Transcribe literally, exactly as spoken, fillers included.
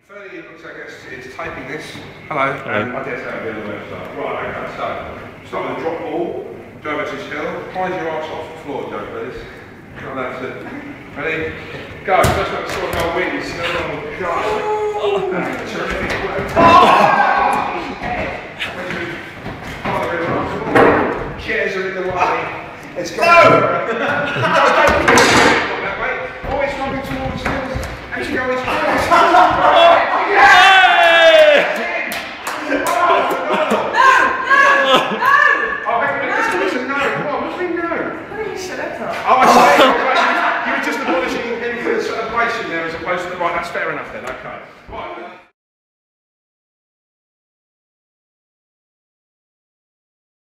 Fairly, I guess, is taping this. Hello. Um, I dare say I'll be on the website. Right, okay, so start with a drop ball. Joe versus Hill. Rise your arse off the floor, Joe, please. Come on, that's it. Ready? Go. First one to score a goal wins. No one will go. Oh. Terrific work. Oh. Chairs are in the way. Let's go. No! That way. Always running towards Hills. As you go, it's forward. Oh, I see. You were just abolishing him for the celebration there as opposed to the right. That's fair enough then. Okay.